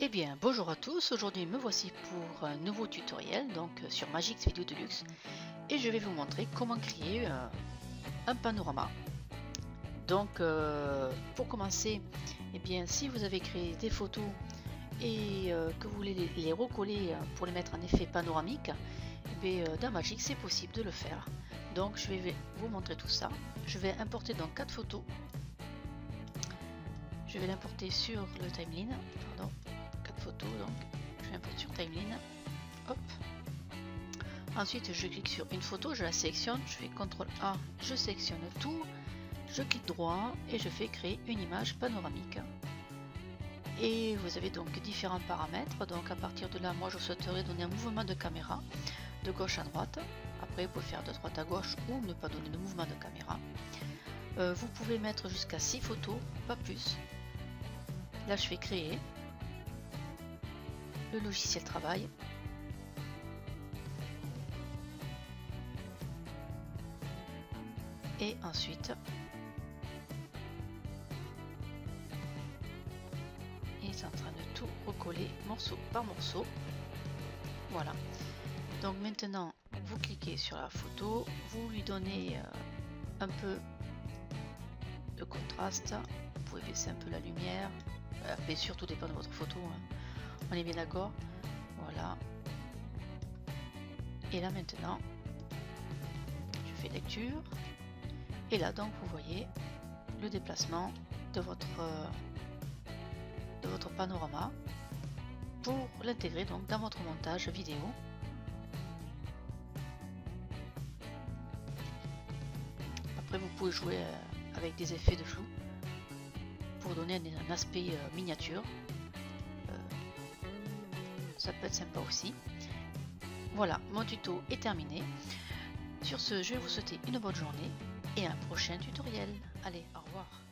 Eh bien, bonjour à tous, aujourd'hui me voici pour un nouveau tutoriel sur Magix Video Deluxe et je vais vous montrer comment créer un panorama. Pour commencer, eh bien, si vous avez créé des photos et que vous voulez les recoller pour les mettre en effet panoramique, dans Magix c'est possible de le faire. Donc je vais vous montrer tout ça. Je vais importer donc 4 photos. Je vais l'importer sur le timeline, pardon. 4 photos, donc je vais importer sur timeline, hop. Ensuite je clique sur une photo, je la sélectionne, je fais CTRL A, je sélectionne tout, je clique droit et je fais créer une image panoramique. Et vous avez donc différents paramètres, donc à partir de là moi je souhaiterais donner un mouvement de caméra de gauche à droite. Après vous pouvez faire de droite à gauche ou ne pas donner de mouvement de caméra. Vous pouvez mettre jusqu'à 6 photos, pas plus. Là je fais créer. Le logiciel travaille. Et ensuite, il est en train de tout recoller morceau par morceau. Voilà. Donc maintenant, vous cliquez sur la photo, vous lui donnez un peu de contraste. Vous pouvez baisser un peu la lumière. Mais surtout dépend de votre photo. Hein. On est bien d'accord. Voilà. Et là maintenant, je fais lecture. Et là donc vous voyez le déplacement de votre panorama pour l'intégrer donc dans votre montage vidéo. Après vous pouvez jouer avec des effets de flou pour donner un aspect miniature. Ça peut être sympa aussi. Voilà, mon tuto est terminé. Sur ce, je vais vous souhaiter une bonne journée et un prochain tutoriel. Allez, au revoir.